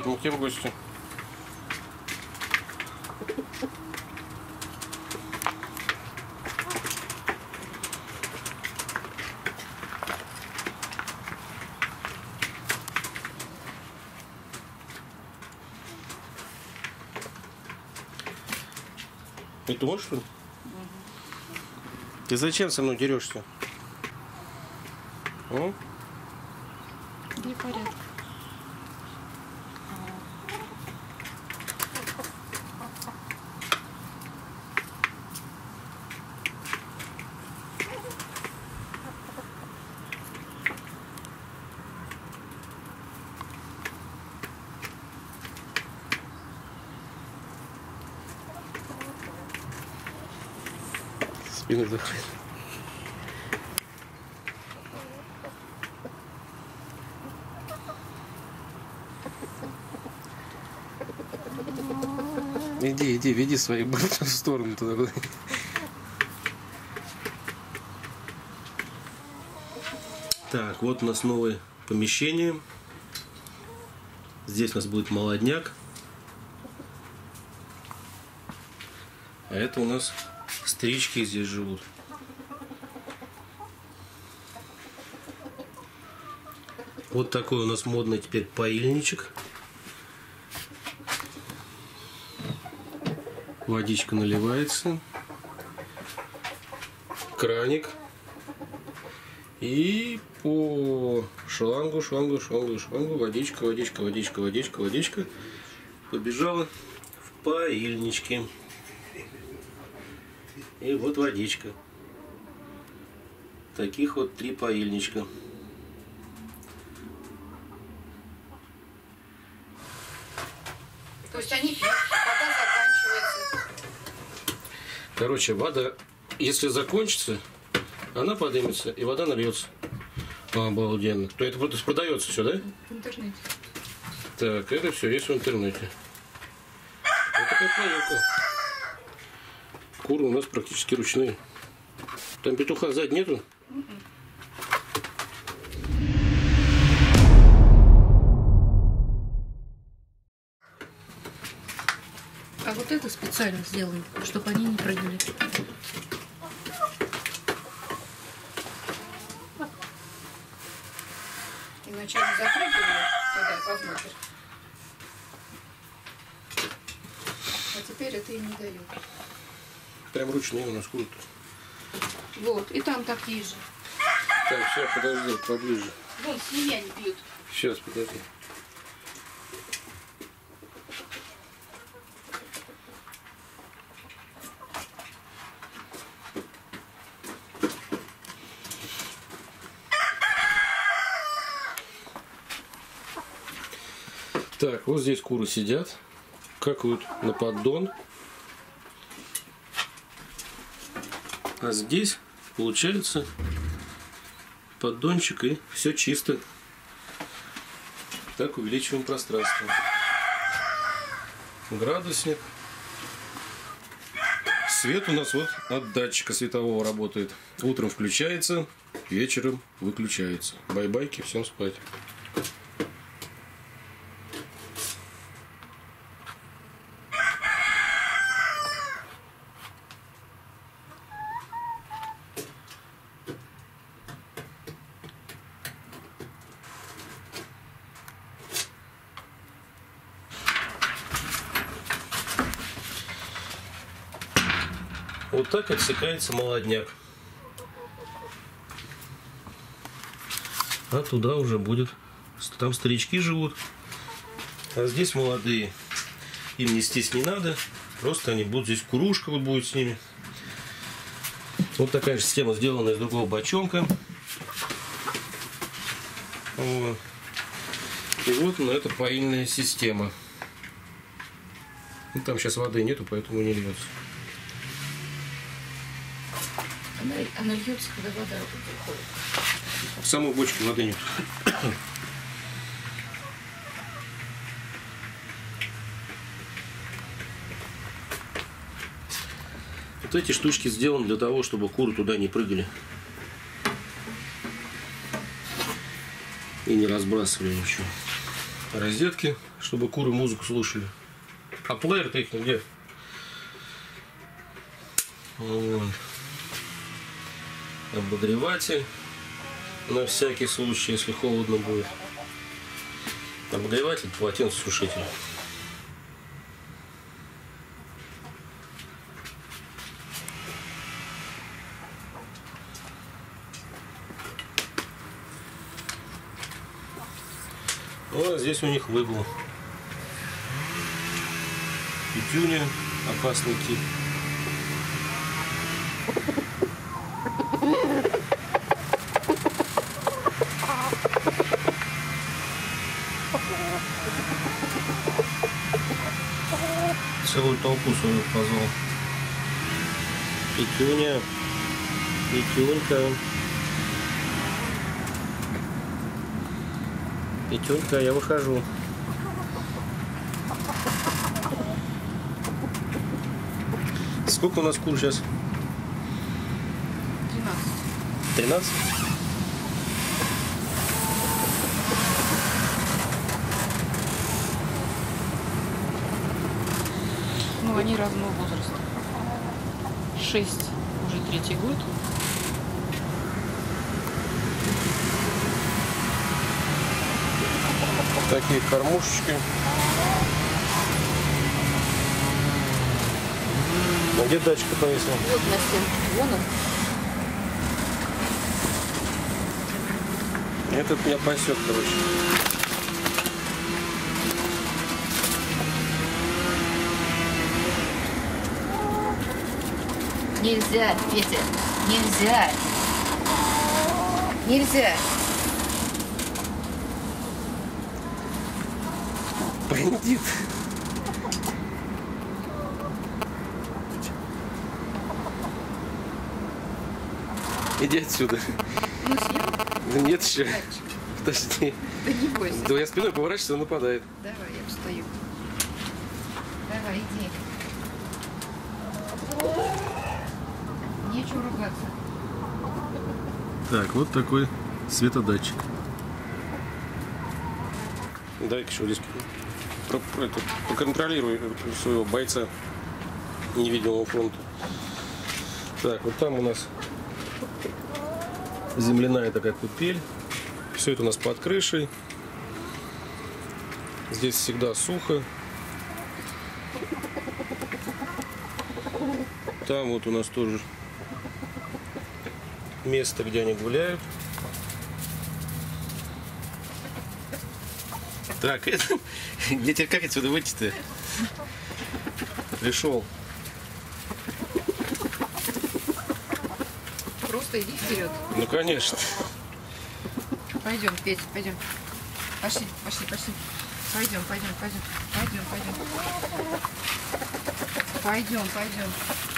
родственники в гости. И ты можешь? Ты зачем со мной дерешься? Для порядка. Спину закрыть. Иди, веди свои быстро в сторону туда. Так, вот у нас новое помещение. Здесь у нас будет молодняк. А это у нас стрички здесь живут. Вот такой у нас модный теперь паильничек. Водичка наливается. Краник. И по шлангу, водичка, побежала в паильничке. И вот водичка. Таких вот 3 паильничка. То есть они пьют, вода заканчивается. Короче, вода, если закончится, она поднимется и вода нальется. Обалденно. То это просто продается все, да? В интернете. Так, это все есть в интернете. Вот такая поилка. Куры у нас практически ручные. Там петуха сзади нету? А вот это специально сделано, чтобы они не прыгали. Иначе они запрыгивали туда, вовнутрь. А теперь это им не дают. Прям ручные у нас куры. Вот, и там такие же. Так, все, подожди, поближе. Вон, с ними они пьют. Сейчас, подожди. Так, вот здесь куры сидят, какают на поддон. А здесь получается поддончик, и все чисто. Так увеличиваем пространство. Градусник. Свет у нас вот от датчика светового работает. Утром включается, вечером выключается. Бай-байки, всем спать. Вот так отсекается молодняк. А туда уже будет... Там старички живут. А здесь молодые. Им нестись не надо. Просто они будут... Здесь курушка вот будет с ними. Вот такая же система, сделана из другого бочонка. Вот. И вот на это поильная система. Ну, там сейчас воды нету, поэтому не льется. Она льется, когда вода уходит. В самой бочке воды нет. Вот эти штучки сделаны для того, чтобы куры туда не прыгали. И не разбрасывали ничего. Розетки, чтобы куры музыку слушали. А плеер-то их где? Вот. Обогреватель. На всякий случай, если холодно будет. Обогреватель, полотенцесушитель. Ну, а здесь у них выгул. Петюня, опасный тип. Целую толпу свою позвал. Петюня, Петюнька. Петюнька, я выхожу. Сколько у нас кур сейчас? 13. 13? Ну, они разного возраста. 6, уже 3-й год. Такие кормушечки. А где датчик повесил? Вот на стенке. Вон он. Этот меня пасет, короче. Нельзя, Петя. Нельзя. Нельзя. Бандит. Иди отсюда. Ну, съел. Да нет еще. Дальше. Подожди. Да не бойся. Да я спиной поворачиваюсь, он нападает. Давай, я встаю. Давай, иди. Нечего ругаться. Так, вот такой светодатчик. Дай-ка еще здесь поконтролируй своего бойца невидимого фронта. Так, вот там у нас земляная такая купель. Все это у нас под крышей. Здесь всегда сухо. Там вот у нас тоже место, где они гуляют. Так, это... Где теперь как отсюда выйти-то? Пришел. Просто иди вперед. Ну, конечно. Пойдем, Петя, пойдем. Пошли, пошли, пошли. Пойдем, пойдем, пойдем. Пойдем, пойдем. Пойдем, пойдем.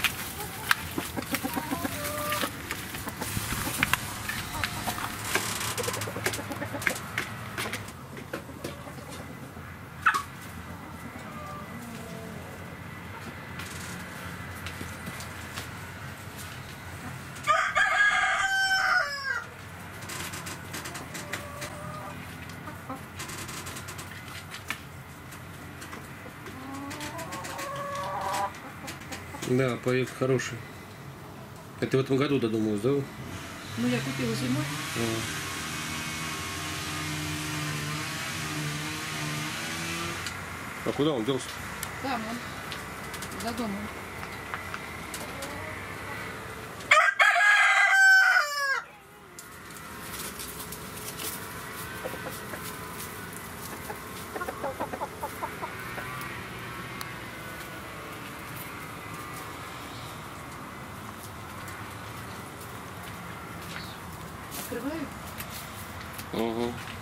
Да, поезд хороший. Это в этом году додумалось, да? Ну, я купила зимой. А куда он делся? Там он. За домом. Открываю. Угу.